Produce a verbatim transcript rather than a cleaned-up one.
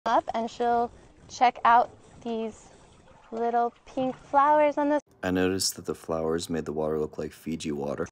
up and she'll check out these little pink flowers on the. I noticed that the flowers made the water look like Fiji water.